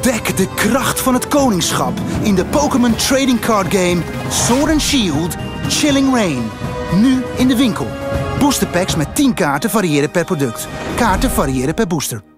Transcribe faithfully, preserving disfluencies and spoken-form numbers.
Ontdek de kracht van het koningschap in de Pokémon Trading Card Game Sword and Shield Chilling Reign. Nu in de winkel. Boosterpacks met tien kaarten variëren per product. Kaarten variëren per booster.